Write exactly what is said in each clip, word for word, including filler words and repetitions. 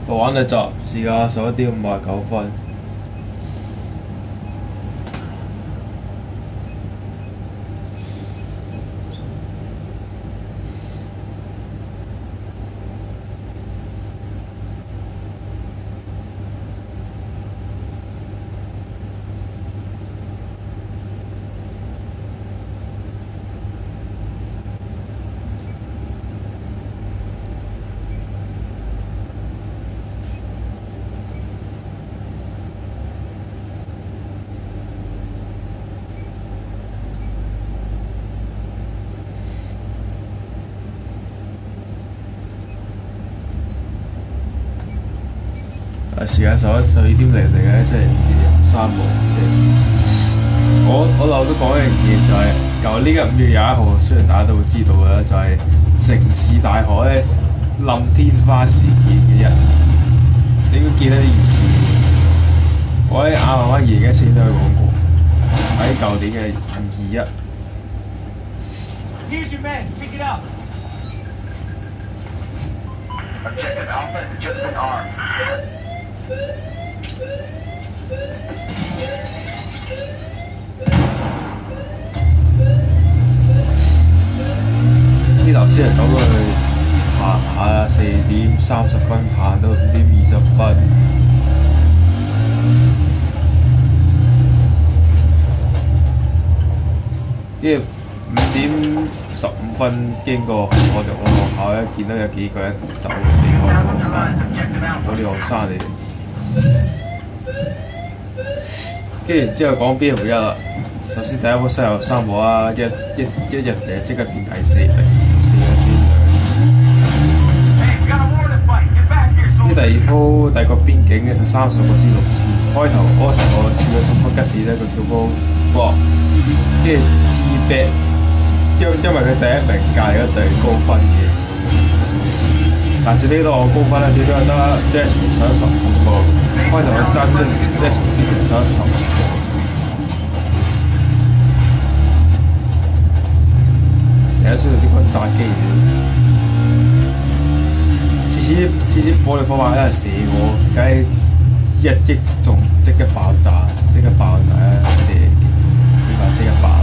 我玩嘅集時間十一點五十九分。時間十一十二點零零嘅，即係三號。我我漏咗講一樣嘢，就係舊呢個五月廿一號，雖然大家都會知道嘅，就係、是、城市大學咧冧天花事件嘅一年。你應該記得呢件事。我喺亞馬灣二零一四都有講過，喺舊年嘅五二一。Use your man, pick it up. Objective Alpha has just been armed. 呢頭先係走咗去行下啦，四點三十分行到五點二十分，跟住五點十五分經過我哋我學校咧，見到有幾個人走離開我間，我啲學生嚟。跟住之後講 B F 一啦，首先第一鋪西遊三部啊，一一一日誒即刻變第四名，十四個邊兩。呢第二鋪第二個邊境嘅十三十個先六次，開頭開頭我試咗衝鋒吉士咧，佢叫波波，跟住 T back， 因因為佢第一名隔離一隊高分嘅，但最尾到我高分咧，最尾得 Jasmine 手十五個。開頭我爭出 Jasmine 之前手十個，成日需要啲轟炸機嘅，次次次次火力火炮喺度射我，梗係一擊中即刻爆炸，即刻爆炸啊！誒點解即刻爆？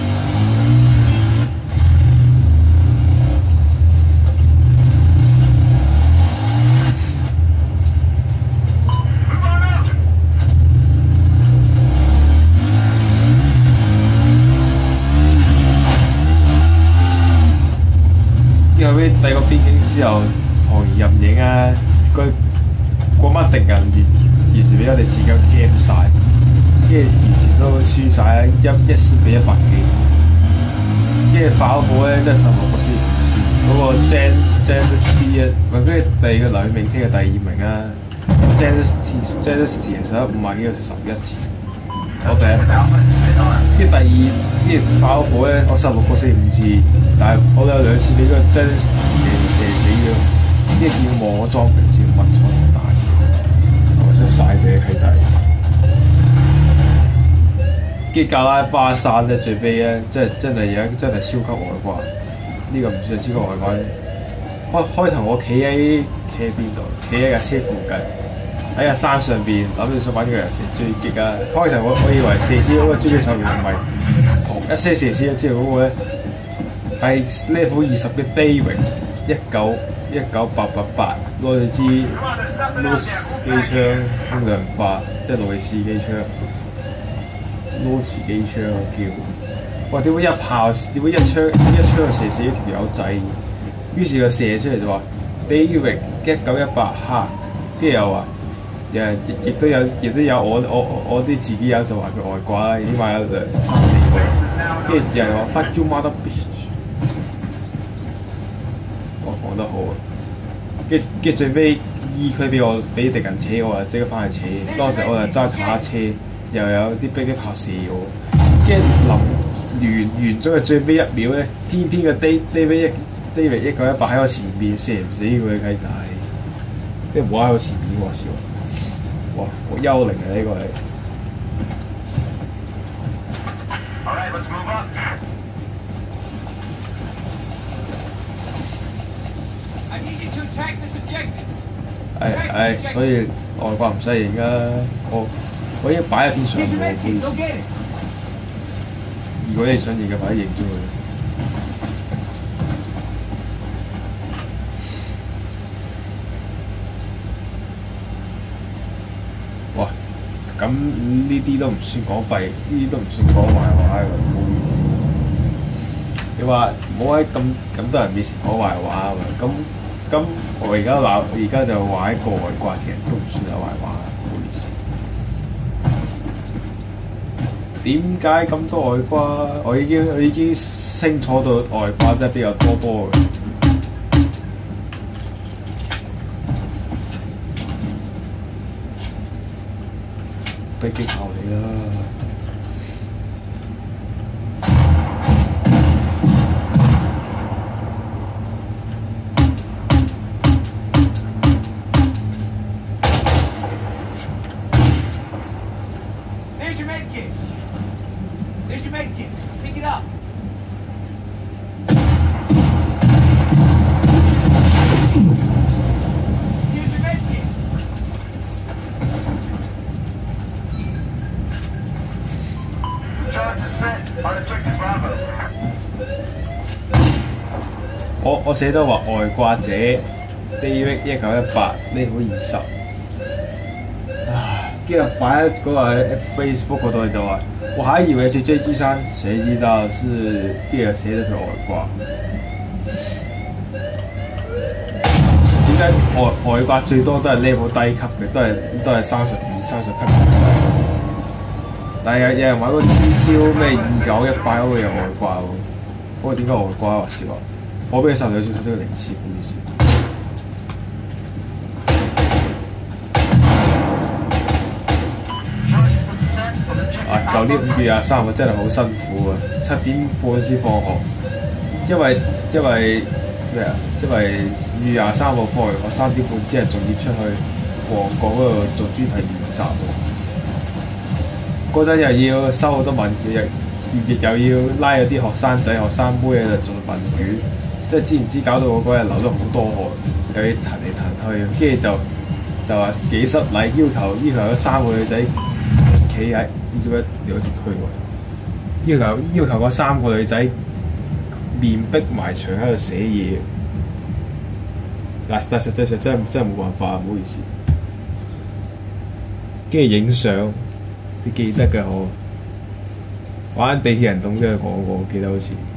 後尾第個邊境之後，航兒任影啊，佢嗰班敵人完完全俾我哋自己 cam 晒，跟住完全都輸晒，一一千比一百幾，跟住爆火咧真係十六個先唔算，嗰、那個 Jan Janusty 啊，唔係跟住第二個女明星嘅第二名啊 ，Janusty Janusty 其實五萬幾個十一次，我第一名，跟住第二跟住爆火咧，我十六個四五次。但係我有兩次俾個真射射死咗，跟住要望我裝備先乜錯咁大，我想晒佢喺底。跟住格拉巴山咧最尾咧，真係真係而家真係超級外掛，呢、這個唔算係超級外掛。開開頭我企喺企喺邊度？企喺架車附近，喺架山上邊諗住想揾個人射追擊啊！開頭我我以為射死嗰個追擊手唔係同一些射死咗之後嗰個咧。係 level 二十嘅 David 一九一九八八八攞住支 Luz 機槍空量化，即係路易斯機槍 Luz 機槍叫，哇！點解一炮點解一槍一槍就射死一條友仔？於是佢射出嚟就話 David 一九一八黑，跟住又話誒亦亦都有亦都有我我我啲自己友就話佢外掛啦，已經買咗兩三四個，跟住有人話 Fuck you mother bitch。講得好啊！跟住跟住最尾 E 區俾我俾敵人扯我，就即刻翻去扯。當時我就揸坦克車，又有啲飛機炮射我。跟住臨完完咗嘅最尾一秒咧，偏偏個 David David 一九一八喺我前面射唔死佢嘅雞大，即係冇喺我前面喎笑。哇！好幽靈啊呢個係。 I need you to attack this objective. 唉唉，所以外掛唔使認啊！我我已經擺喺邊上冇意思。如果你想認嘅話，認咗佢。哇！咁呢啲都唔算講廢，呢啲都唔算講壞話喎，唔好意思。你話唔好喺咁咁多人面前講壞話啊嘛，咁咁我而家鬧，而家就話一個外掛嘅人都唔算係壞話，唔好意思。點解咁多外掛？我已經我已經清楚到外掛得比較多波嘅。俾擊效你啦！ There's your med kit. There's your med kit. Pick it up. Here's your med kit. 我我寫到話外掛者 David 一九一八呢好二十，唉，跟住擺喺嗰個 Facebook 嗰度就話，我還以為是 J G 三，誰知道是第二寫咗佢外掛。點解外外掛最多都係 level 低級嘅，都係都係三十二、三十級。但係有有人玩嗰個 G Q 咩二九一八嗰個有外掛喎，嗰個點解外掛啊？笑啊！我俾你受有少少少零次，唔好意思。啊！舊年五月廿三號真係好辛苦啊，七點半先放學，因為因為咩啊？因為五月廿三號放完學三點半之後，仲要出去旺角嗰度做專題研習喎。嗰陣又要收好多問卷，亦又要拉有啲學生仔、學生妹喺度做問卷。即係知唔知搞到我嗰日流咗好多汗，又要彈嚟彈去，跟住就就話幾失禮，要求要求有三個女仔企喺唔知乜有隻區喎，要求要求嗰三個女仔面壁埋牆喺度寫嘢，但但實際上真係真係冇辦法，唔好意思。跟住影相，你記得嘅我玩地鐵人洞都有講過，記得好似。